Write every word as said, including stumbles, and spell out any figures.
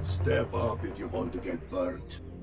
Step up if you want to get burnt.